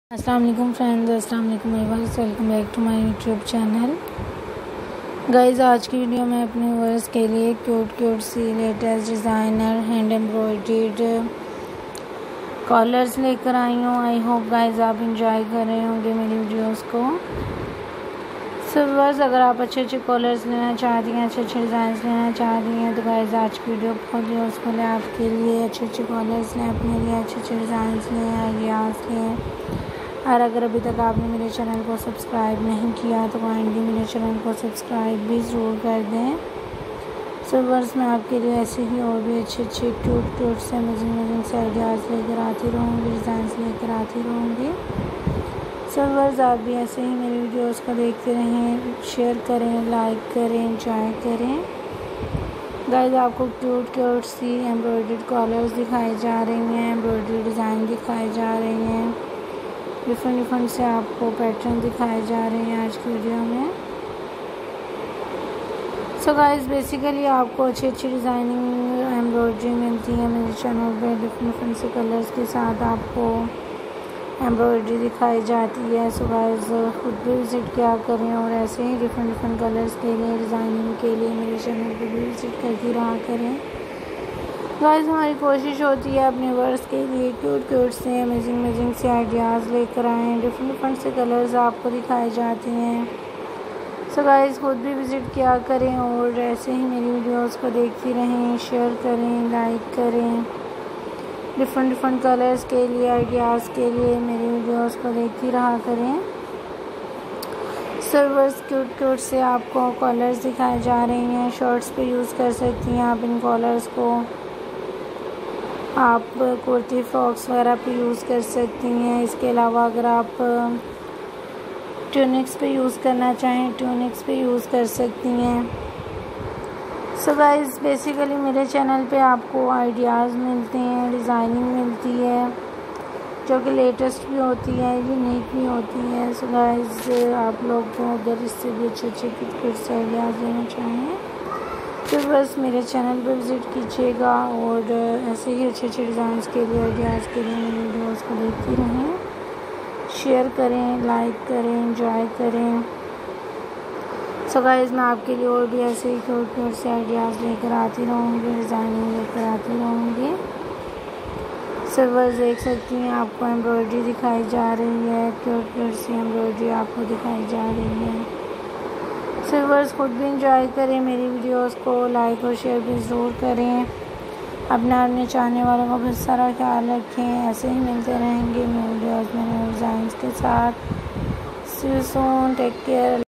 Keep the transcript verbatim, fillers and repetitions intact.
अस्सलाम वालेकुम फ्रेंड्स, अस्सलाम वालेकुम viewers, welcome back to my YouTube channel. Guys, आज की वीडियो में अपने व्यूअर्स के लिए क्यूट क्यूट सी latest designer hand embroidered collars लेकर आई हूँ। आई होप गाइस आप इंजॉय कर रहे होंगे मेरी वीडियोस को। सो व्यूअर्स, अगर आप अच्छे अच्छे कॉलर्स लेना चाहती हैं, अच्छे अच्छे डिज़ाइन लेना चाह रही हैं, तो गाइस आज की वीडियो बहुत यूज़फुल है आपके लिए। अच्छे अच्छे कॉलर्स लें अपने लिए, अच्छे अच्छे डिज़ाइन लें, आइडियाज़ लें। और अगर अभी तक आपने मेरे चैनल को सब्सक्राइब नहीं किया तो काइंडली मेरे चैनल को सब्सक्राइब भी ज़रूर कर दें। सो व्यूअर्स, मैं आपके लिए ऐसे ही और भी अच्छे अच्छे क्यूट क्यूट से अमेजिंग अमेजिंग से आइडियाज़ लेकर आती रहूँगी, डिज़ाइंस लेकर आती रहूँगी। सो व्यूअर्स, आप भी ऐसे ही मेरी वीडियोस को देखते रहें, शेयर करें, लाइक करें, एंजॉय करें। गाइस, आपको क्यूट क्यूट सी एम्ब्रॉयडर्ड कॉलर्स दिखाई जा रही हैं, एम्ब्रॉयडरी डिज़ाइन दिखाई जा रही हैं, डिफरेंट डिफरेंट से आपको पैटर्न दिखाए जा रहे हैं आज की वीडियो में। सो गाइस, बेसिकली आपको अच्छी अच्छी डिज़ाइनिंग एम्ब्रॉयडरी मिलती है मेरे चैनल पे। डिफरेंट डिफरेंट से कलर्स के साथ आपको एम्ब्रॉयडरी दिखाई जाती है। सो गाइस, खुद भी विज़िट किया करें और ऐसे ही डिफरेंट डिफरेंट कलर्स के लिए, डिज़ाइनिंग के लिए मेरे चैनल पर भी विज़िट करती रहा करें। गाइस, हमारी कोशिश होती है अपने वर्स के लिए क्यूट क्यूट से अमेजिंग अमेजिंग से आइडियाज़ लेकर आएँ। डिफरेंट डिफरेंट से कलर्स आपको दिखाए जाते हैं। सो गाइस, खुद भी विज़िट किया करें और ऐसे ही मेरी वीडियोस को देखती रहें, शेयर करें, लाइक करें। डिफरेंट डिफरेंट कलर्स के लिए, आइडियाज़ के लिए मेरी वीडियोस को देखती रहा करें। सर्वर्स क्यूट क्यूट से आपको कॉलर्स दिखाए जा रहे हैं। शर्ट्स पे यूज़ कर सकती हैं आप इन कॉलर्स को। आप कुर्ती फ्रॉक्स वगैरह पे यूज़ कर सकती हैं। इसके अलावा अगर आप ट्यूनिक्स पे यूज़ करना चाहें, ट्यूनिक्स पे यूज़ कर सकती हैं। सो गाइस, बेसिकली मेरे चैनल पे आपको आइडियाज़ मिलते हैं, डिज़ाइनिंग मिलती है जो कि लेटेस्ट भी होती है, यूनिक भी होती है। सो गाइस, आप लोग को अगर इससे भी अच्छे अच्छे कुछ कुछ आइडियाज़ लेना चाहें तो बस मेरे चैनल पर विज़िट कीजिएगा और ऐसे ही अच्छे अच्छे डिज़ाइंस के लिए, आइडियाज़ के लिए मेरी वीडियोस को देखती रहें, शेयर करें, लाइक करें, एंजॉय करें। सो गाइस, मैं आपके लिए और भी ऐसे ही क्यूट क्यूट से आइडियाज़ लेकर आती रहूँगी, डिज़ाइनिंग लेकर आती रहूँगी। सो बस देख सकती हैं आपको एम्ब्रॉयडरी दिखाई जा रही है, क्यूट क्यूट सी एम्ब्रॉयडरी आपको दिखाई जा रही है। व्यूअर्स, खुद भी इंजॉय करें मेरी वीडियोस को, लाइक और शेयर भी ज़रूर करें। अपना अपने चाहने वालों का बहुत सारा ख्याल रखें। ऐसे ही मिलते रहेंगे मेरे वीडियोस में नए डिज़ाइंस के साथ। See you soon, take care.